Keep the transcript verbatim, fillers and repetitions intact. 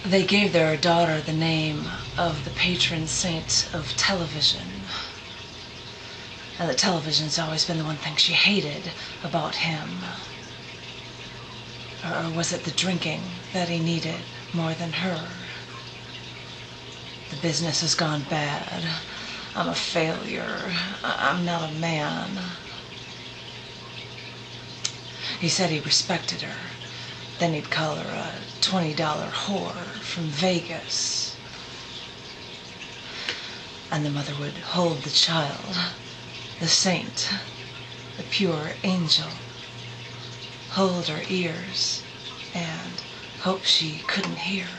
They gave their daughter the name of the patron saint of television. And the television's always been the one thing she hated about him. Or was it the drinking that he needed more than her? The business has gone bad. I'm a failure. I'm not a man. He said he respected her. Then he'd call her a twenty dollar whore from Vegas. And the mother would hold the child, the saint, the pure angel, hold her ears and hope she couldn't hear.